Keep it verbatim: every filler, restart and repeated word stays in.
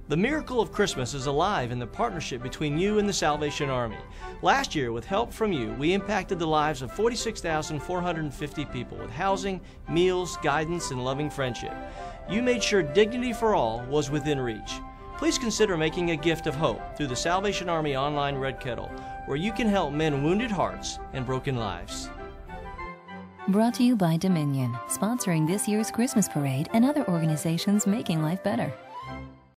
The miracle of Christmas is alive in the partnership between you and the Salvation Army. Last year, with help from you, we impacted the lives of forty-six thousand four hundred fifty people with housing, meals, guidance, and loving friendship. You made sure dignity for all was within reach. Please consider making a gift of hope through the Salvation Army Online Red Kettle, where you can help mend wounded hearts and broken lives. Brought to you by Dominion, sponsoring this year's Christmas parade and other organizations making life better.